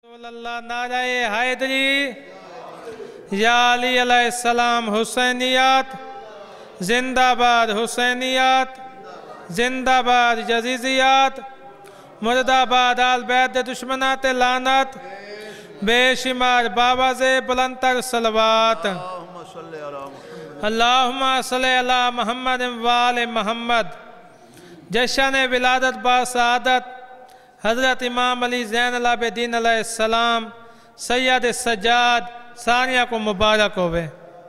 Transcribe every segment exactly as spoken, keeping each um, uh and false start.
नाराए हैदरी या अली अलैहिस्सलाम हुसैनियत जिंदाबाद, हुसैनियत जिंदाबाद, जजीजियत मुर्दाबाद, आल बैत दुश्मनात लानत बेशुमार बाबाज़े बुलंदतर सलवात। अल्लाहुम्मा सल्ली अला मुहम्मद व आले मुहम्मद। जश्न विलादत बासादत हज़रत इमाम अली ज़ैनुल आबिदीन अलैहिस्सलाम सैयद सज्जाद सानिया को मुबारक होवे,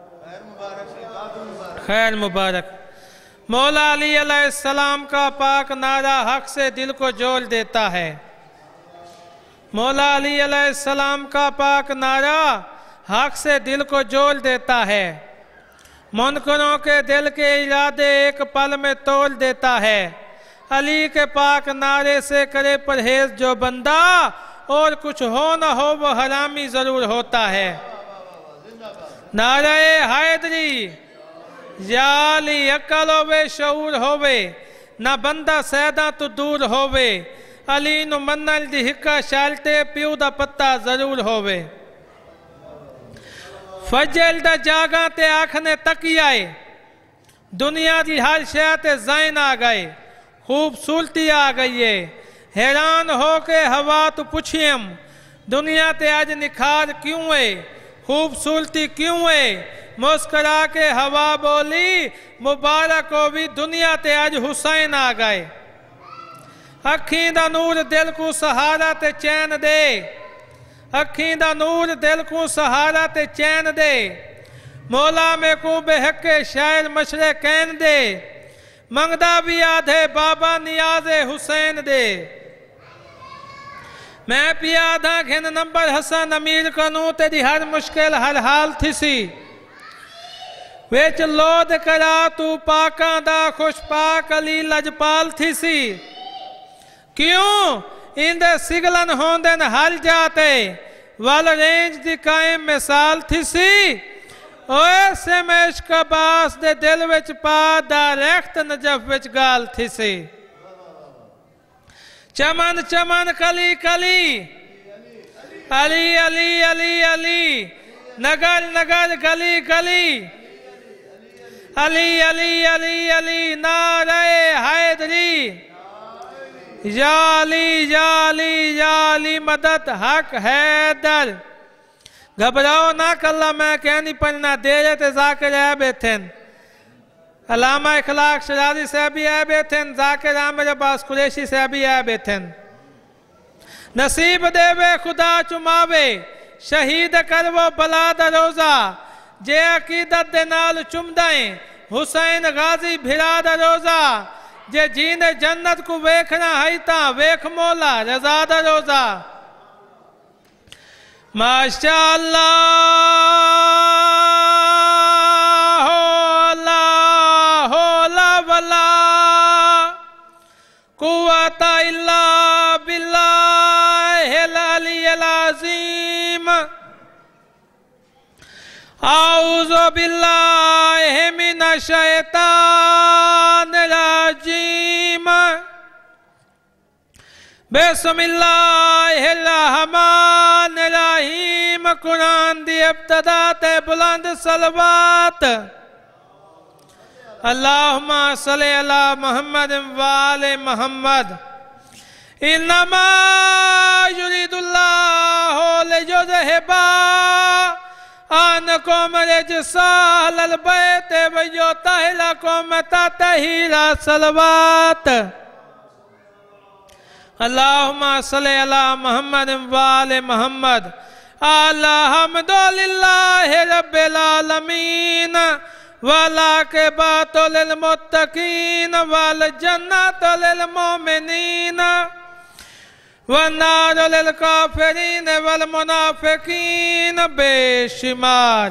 खैर मुबारक। मौला अली अलैहिस्सलाम का पाक नारा हक से दिल को जोड़ देता है। मौला अली अलैहिस्सलाम का पाक नारा हक से दिल को जोड़ देता है। मुनकरों के दिल के इरादे एक पल में तोड़ देता है। अली के पाक नारे से करे परहेज जो बंदा, और कुछ हो न हो वो हरामी जरूर होता है। नारे हैदरी या अली अकल होवे शऊर होवे, ना बंदा सैदा तो दूर होवे। अली नु मन्नल दी हिक्का शालते प्यू दा पत्ता जरूर होवे। फजल दा जागा ते आखने तकियाए, दुनिया की हर शय ते ज़ैन आ गए। खूबसूरती आ गई है, हैरान हो के हवा तो पूछियम, दुनिया ते आज निखार क्यों है, खूबसूरती क्यों है। मुस्करा के हवा बोली, मुबारक हो भी दुनिया ते आज हुसैन आ गए। अखी दा नूर दिल को सहारा ते चैन दे, अखी दा नूर दिल को सहारा ते चैन दे। मौला में को बेहके शायर मशरे कैन दे, मंगदा भी आधे बाबा नियाज़े हुसैन दे। मैं पिया आधा घिन नंबर हसन अमीर कनू तेरी हर मुश्किल हर हाल थिसी। विच लोद करा तू पाका दा खुश पाक अली लजपाल थिसी। क्यों इंदे सिगलन होंदन हर जाते, वल रेंज दी कायम मिसाल थिसी। ओए सेमेश कबास दे दिल विच पा डायरेक्ट नजफ विच गाल थिसी। चमन चमन कली कली, अली अली अली अली, नगर नगर गली गली, अली अली अली अली। नारे हैदरी या अली या अली या अली मदद हक हैदर। घबराओ ना कल्ला मैं कह नहीं पढ़ना दे रहे थे जाकिर है बेथन, अलामा इखलाक शराजी से भी है बेथन, जाकिर आमिर अब्बास कुरैशी से भी है बेथन। नसीब देवे खुदा चुमावे, शहीद कर वो बला दा रोजा। जे अकीदत दे नाल चुमदाए, हुसैन गाजी भिड़ा दा रोजा। जे जीने जन्नत को वेखना है ता वेख मौला रजा दा रोजा। माशाअल्लाह हो ला हो ला वला कुव्वता इल्ला बिल्लाहिल अलिय्यिल अज़ीम। आऊज़ु बिल्लाहि मिनश शैतानिर रजीम। बिस्मिल्लाहिर रहमानिर रहीम। कुरान दी इब्तिदा ते बुलंद सलवात। अल्लाहुम्मा सल्ली अला मुहम्मद व आले मुहम्मद। इन्नमा युरिदुल्लाहु लियुज़हिबा अन्कुम रिजसाल बैत व युतहिरकुम तत्हीरा सलवात। अल्लाहुम्मा सल्ली अला मुहम्मद व आले मुहम्मद। अल्हम्दुलिल्लाहि रब्बिल आलमीन वला के बातो लिल मुत्तकीन वल जन्नतु लिल मोमिनीन वन्नारु लिल काफिरीन वल मुनाफिकीन बेशुमार।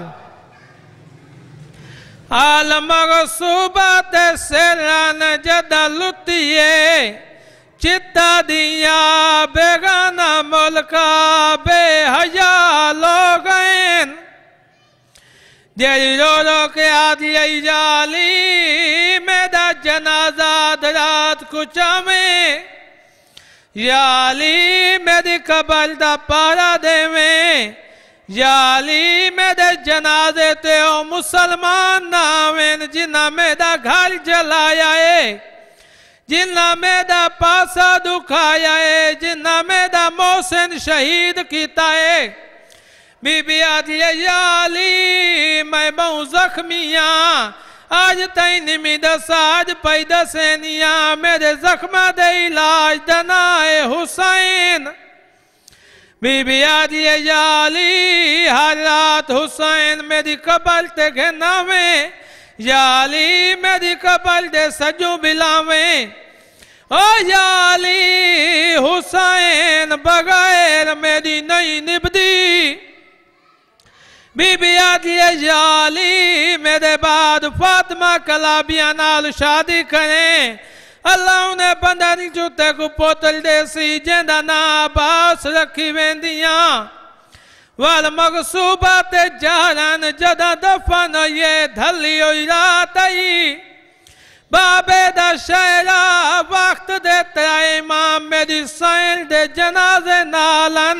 आल मगसूबत सिरन जदलुतिये, चित्ता दिया बेगाना मुल्का बेहया लोगैन। जेरी रो रो के आदि जाली मेरा जनाजा रात कुचा में। या अली मेरी कबर दा पारा देवें, या अली मेरे जनाजे ते ओ मुसलमान ना आवेन जिन्ना मेरा घर जलाया है, जिन्ना मेरा पासा दुखाया है, जिन्ना मेरा मोहसिन शहीद किया है। बीबी आदि या अली मैं बहु जख्मिया, आज तई निमी दसा आज पई दसेनिया, मेरे जख्मा दे इलाज दनाए हुसैन। बीबी आदि या अली हर रात हुसैन मेरी कबर ते घनावे, या अली मेरी कबर दे सजू बिलावे, ओ या अली हुसैन बगैर मेरी नहीं निभदी। बीबी आदि या अली मेरे बाद फातिमा कलाबिया नाल शादी करें, अल्लाह उन्हें बंदर जूते को पोतल देसी जेंदा ना अब्बास रखी वेंदियां। वाल मगसूबा ते जहरन जदा दफन ये धली हुई रात आई, बाबे दा शहरा वक्त देता इमाम मेरी सैन दे जनाजे नालन,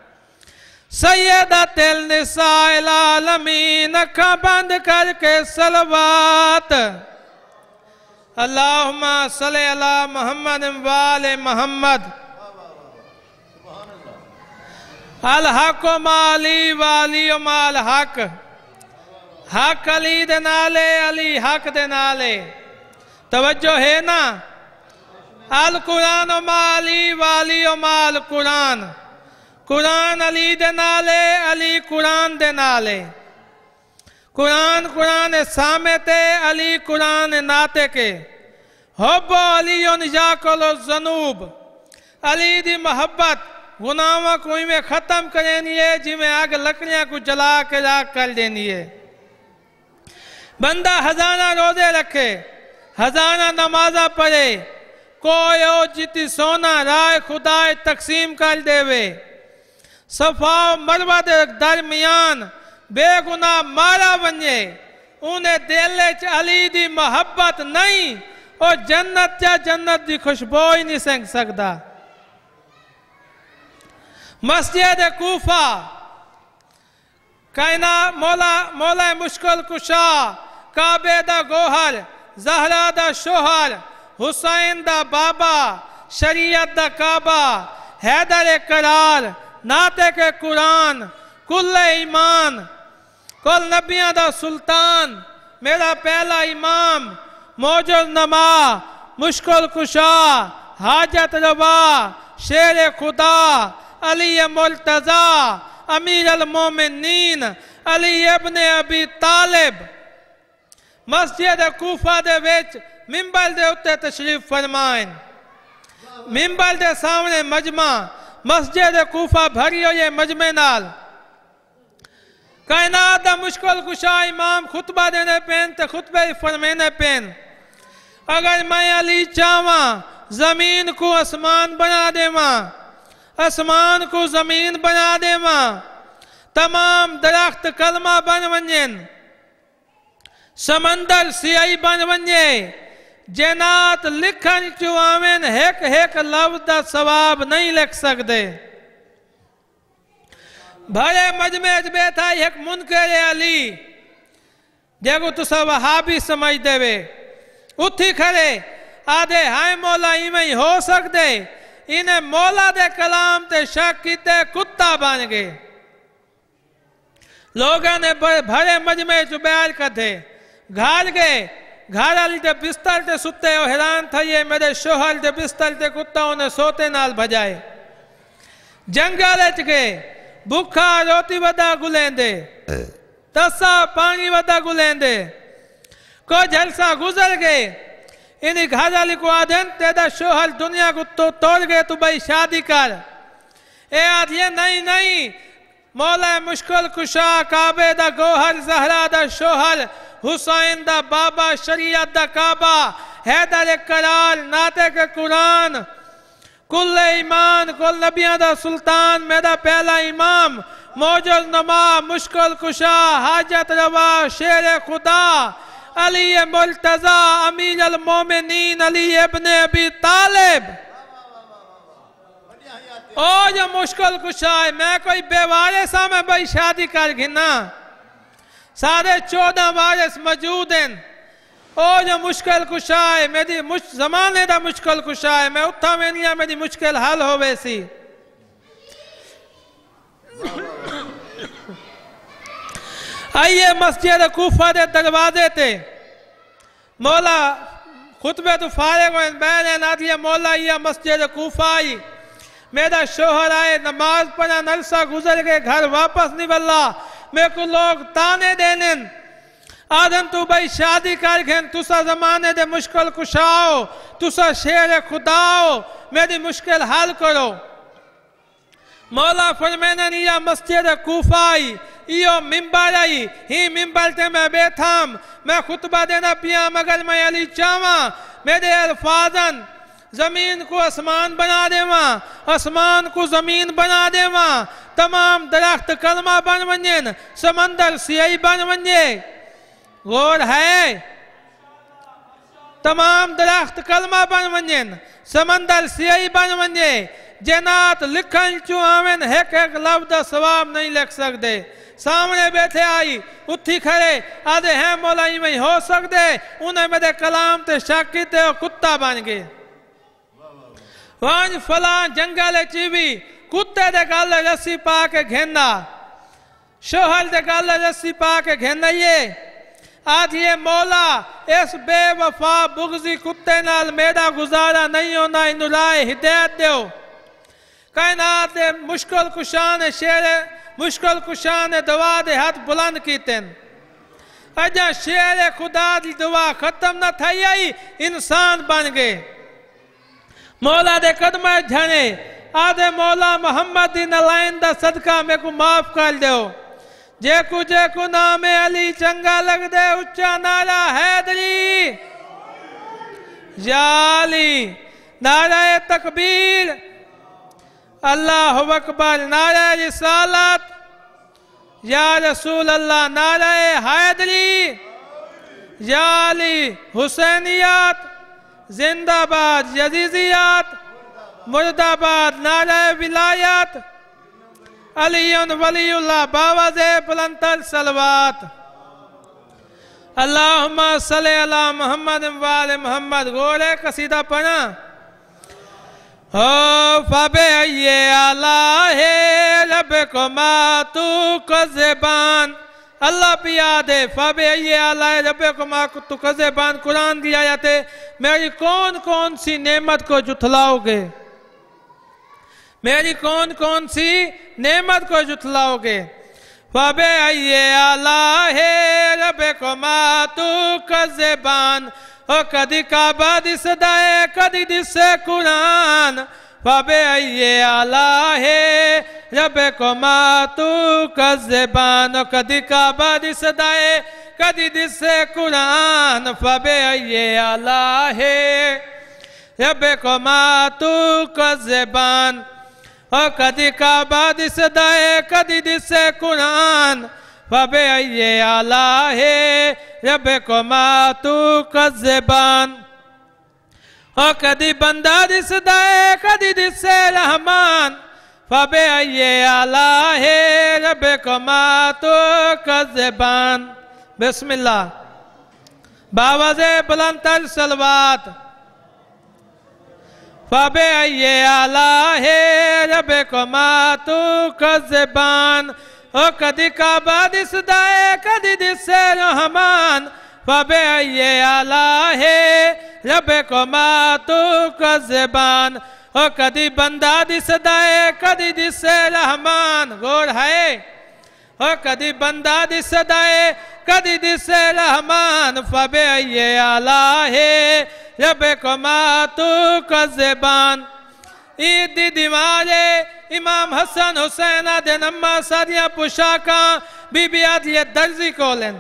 सैयदा तिल निसाइल आलमीन अखा बंद करके सलवात। अल्लाहुम्मा सल्ली अला मुहम्मद वाले मोहम्मद। अल हक माली वाली माल हक, हक अली दे नाले अली हक दे नाले। तवज्जो है ना। अल कुरान माली वाली माल कुरान, कुरान अली दे नाले अली कुरान दे नाले। कुरान कुरान सामे ते अली कुरान नाते के। हब्बो अली याकुलु ज़ुनूब, अली दी मोहब्बत गुनाहों को में खत्म करनी है जिमें आग लकड़ियां को जला के राख कर देनी है। बंदा हजाना रोजे रखे, हजाना नमाजा पढ़े, कोई ओ जिती सोना राय खुदाए तकसीम कर देवे, सफा मरवा दे दरमियान बेगुनाह मारा वने, उन्हें दिल च अली दी मोहब्बत नहीं और जन्नत या जन्नत दी खुशबू ही नहीं संग सकता। मस्जिद कूफा कहना मौला मौला मुश्किल कुशा, काबे दा गोहर, जहरा दा शोहर, हुसैन दा बाबा, शरीयत दा काबा, हैदर करार, नाते के कुरान, कुल ईमान, कुल नबियां दा सुल्तान, मेरा पहला इमाम, मौजूद नमा, मुश्किल कुशा, हाजत रवा, शेर खुदा, अली मुर्तजा, अमीर अल मोमिनीन, अली इब्ने अबी तालिब। मस्जिद कूफा दे विच मिंबर दे उत्ते तशरीफ फरमाएं, मिंबर दे सामने मजमा, मस्जिद कूफा भरी हुई मजमे नाल। कायनात दा मुश्किल कुशा इमाम खुतबा देने पेन ते खुतबे फरमाने पेन। अगर मैं अली चावा जमीन को आसमान बना देवा, आसमान को जमीन बना देवा, तमाम दरख्त कलमा बन वंजन, समंदर सियाई बन वंजे, जन्नत लिखन चुआवेन एक एक लफ्ज़ दा सवाब नहीं लिख सकते। भरे मजमे च बैठा एक मुनकर अली जेको तुसा वहाबी समझ देवे, उठी खड़े आदे हाय मौला इवें ही हो सकते, इन्हें मौला दे कलाम ते शक किते कुत्ता बन गए। लोगों ने भरे मजमे च बैठ कथे घर गए, घर वाली ते बिस्तर ते सुते हो हैरान थिए, मेरे शोहर दे बिस्तर ते कुत्ताओं ने सोते नाल भजाए। जंगल च गए, भूखा रोटी वदा गुलेंदे, तसा पानी वदा गुलेंदे, को जलसा गुजर गए। इन्हीं घर वाली को आदन तेरा शोहर दुनिया को तो तोड़ गए, तू भाई शादी कर। ए आदिए नहीं नहीं, मौला मुश्किल कुशा, काबे दा गोहर, जहरा दा शोहर, हुसैन दा बाबा, शरीयत दा काबा, हैदर करार, नाते के कुरान, कुल ईमान, कुल नबियां दा सुल्तान, मेरा पहला इमाम, मौजूद नमा, मुश्किल कुशा, हाजत रवा, शेर खुदा, अली मुर्तजा, अमीर अल मोमिनीन, अली इब्ने अबी तालिब। ओ जो मुश्किल कुशा है मैं कोई बेवारे सा मैं भाई शादी कर घिना साढ़े चौदह वारिस मौजूद हैं ओ जो मुश्किल कुशा है मेरी मुश जमाने का मुश्किल कुशा है मैं उठा वेनिया मेरी मुश्किल हल हो वैसी आइए मस्जिद कूफा के दरवाजे ते मौला खुतबे तो फारिग हुए बहन आती मौला या मस्जिद कूफा आई मेरा शोहर आए नमाज पढ़ा नरसा गुजर के घर वापस नहीं बल्ला मेरे को लोग ताने देने आदम तू भाई शादी कर घेन तुसा जमाने दे मुश्किल कुशाओ तुसा शेर खुदाओ मेरी मुश्किल हल करो मौला फरमाना निया मस्जिद कूफा आई इो मिंबर आई ही मिंबर ते मैं बैठाम मैं खुतबा देना पिया मगर मैं अली चावा मेरे अल्फाजन जमीन को आसमान बना देवा आसमान को जमीन बना देवा तमाम दरख्त कलमा बन वंजन समंदर सियाई बन वंजे गौर है तमाम दरख्त कलमा बन वंजन समंदर सियाई बन वंजे जनात लिखन चू आवन एक एक लफ्ज सवाब नहीं लिख सकते सामने बैठे आई उठी खड़े आधे हैं मौला में हो सकते उन्हें मेरे कलाम ते शक किते कुत्ता बन गए वंज फला जंगल चीवी कुत्ते दे गल रस्सी पा के घेना शोहर दे गल रस्सी पा के घेनाइए आधिए मौला इस बेवफा बुगजी कुत्ते नाल मेरा गुजारा नहीं होना इन राय हिदायत दो कायनात मुश्किल कुशान शेर मुश्किल कुशान दुआ दे हाथ बुलंद कीते अजा शेर खुदा दी दुआ खत्म न थई आई इंसान बन गए मौला दे कदम झने आदे मौला मोहम्मद दी नलाइन दा सदका मेरे को माफ कर दो जेकू जेकू नाम अली चंगा लग दे उच्चा नारा हैदरी जाली नारा तकबीर अल्लाह अकबर नारा रिसालत या रसूल अल्लाह नारा हैदरी जाली हुसैनियत जिंदाबाद यजीजियत मुर्दाबाद नारा विलायत अलीउन वलीउल्लाह बावाज़े बुलंदतर सलवात अल्लाहुम्मा सल्ली अला मुहम्मद व आले मुहम्मद गोरे कसीदा पढ़ा हो फबे ये आला है रब को मातू को ज़बान अल्लाह पिया दे फबे ये आला है रब को मातू को ज़बान कुरान की आयत है मेरी कौन कौन सी नेमत को जुथलाओगे मेरी कौन कौन सी नेमत को जुथलाओगे फबे ये आला है रब को मातू का ज़बान ओ कदी काबा दिसदाए कदी दिसे कुरान फबे ये आला है रब को मातू का ज़बान ओ कदी काबा दिसदाए कदी दिसे कुरान फबे ये आला है रब को मातू का ज़बान ओ कदी काबा दिसदाए कदी दिसे कुरान फबे ये आला है रब को मातू का ज़बान ओ कदी बंदा दिसदाए कदी दिसे रहमान फबे ये आला है रब को मातू का ज़बान बिस्मिल्लाह बावाज़े बुलंदतर सलवात फबे ये आला है रब को मातू का ज़बान ओ कदी काबा दिसदाए कदी दिसे रहमान फबे ये आला है रब को मातू का ज़बान ओ कदी बंदा दिसदाए कदी दिसे रहमान गौर है ओ कदी बंदा दिसदाए कदी दिसे रहमान फबे ये आला है रब को मातू का ज़बान ईद दी दीवारे इमाम हसन हुसैन दे नम्मा सादिया पुशाका बीबी आदिया दर्जी कोलन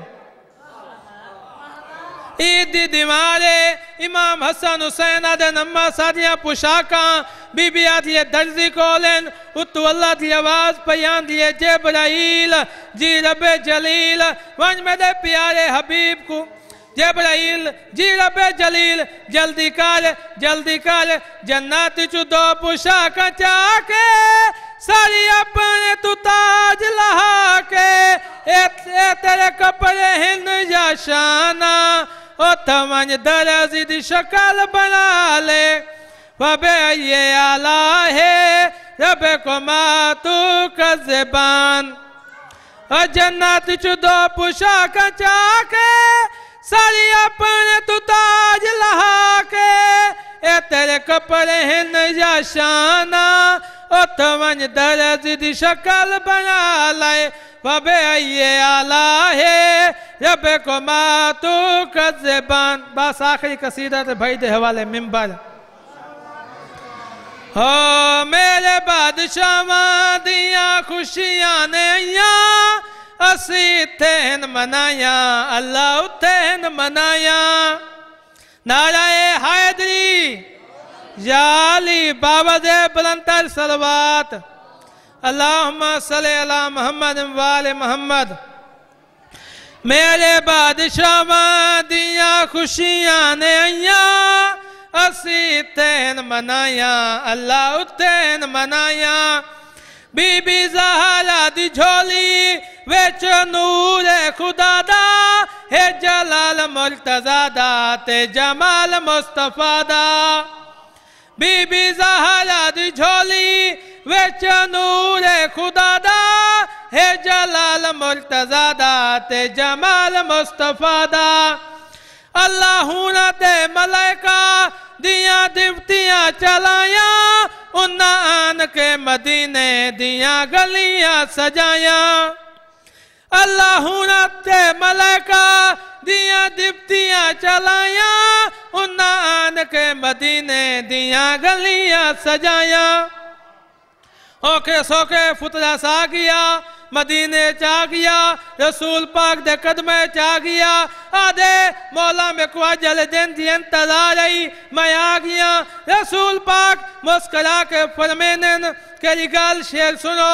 ईद दी दीवारे इमाम हसन हुसैन दे नम्मा सादिया पुशाका बीबी आदिया दर्जी कोलन उतु अल्लाह दी आवाज पयान दिए जिब्राइल जी रब जलील वंज मेरे प्यारे हबीब को जबराइल जी रबे जलील जल्दी कर जल्दी कर जन्नत चु दो पोशाक चाके सारी अपने तू ताज लहा के ए, ए तेरे कपड़े हिन या शाना ओ थमन दरजी दी शक्ल बना ले वबे ये आला है रबे को मातू का ज़बान और जन्नत चु दो पोशाक चाके सारी अपने तू ताज लहा के ए तेरे कपड़े हिन या शाना ओ तमन दरज दी शक्ल बना लाए वबे ये आला है रबे को मातू का ज़बान। बस आखिरी कसीदा ते भाई दे हवाले मिंबर हो मेरे बादशाह दिया खुशियां ने असी तेन मनाया अल्लाह तेन मनाया नाराए हैदरी याली बाबा दे बुलंदतर सलवात अल्लाहुम्मा सल्ली अला मोहम्मद वाले मोहम्मद। मेरे बादशाह दिया खुशियां ने आइया असी तेन मनाया अल्लाह तेन मनाया बीबी ज़हरा दी झोली विच नूर खुदा दा है जलाल मुर्तज़ा दा ते जमाल मुस्तफा दा बीबी ज़हरा दी झोली विच नूर खुदा दा है जलाल मुर्तज़ा दा ते जमाल मुस्तफा दा अल्लाह ते मलाइका दिया दिवतियां चलाया उन्ना आन के मदीने दिया गलियां सजाया अल्लाह ते मलाइका दिया दिवतियां चलाया उन्ना आन के मदीने दिया गलियां सजाया। ओके सोके फुतरा सा गया मदीने चा गया रसूल पाक दे कदमे चा गया आदे मौला में को जल दिन दी इंतजार आई मैं आ गया रसूल पाक मुस्कुरा के फरमेनन केरी गाल शेर सुनो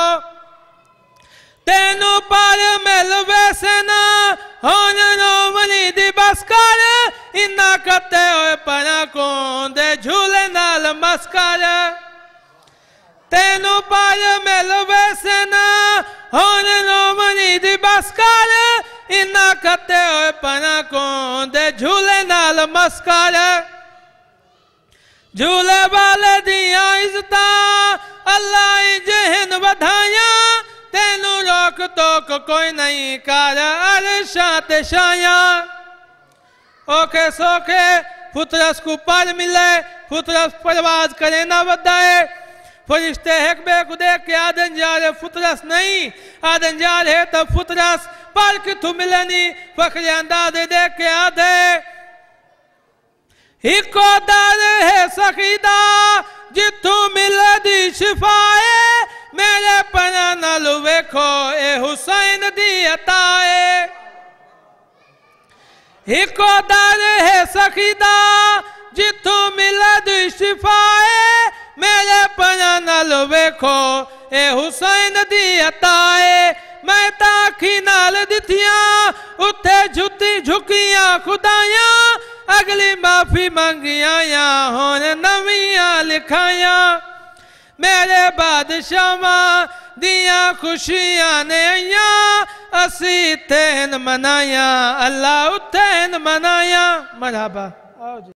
तेनू पर मिल वैसे ना होन रोमनी दी बस कर इन्ना कते होए पना को दे झूले नाल मस्कर तेनू पर मिल वैसे ना होन रोमनी दी बस कर इन्ना कते होए पना को दे झूले नाल मस्कर झूले वाले दिया इज्जता अल्लाह जहन बधाया तेनू रोक टोक कोई नहीं कर अरशा ते शाया। ओके सोके फुतरस को पर मिले फुतरस परवाज करे ना वदाए फरिश्ते हेकबे को देख के आदन जा रहे फुतरस नहीं आदन जा रहे तो फुतरस पर किथु मिलनी फखरे अंदाजे देख के आधे हिको दर है सखीदा जिथू मिल दी शिफाए मेरे पना नाल वेखो ए हुसैन दी अताए हिको दर है सखीदा जिथू मिल दी शिफाए मेरे पना नाल वेखो ए हुसैन दी अताए मैं ताखी नाल दिथिया उथे झुती झुकिया खुदाया अगली माफी मंगिया या होन नविया लिखाया मेरे बादशाह दिया खुशियां ने आइया असी तेन मनाया अल्लाह तेन मनाया मरहबा।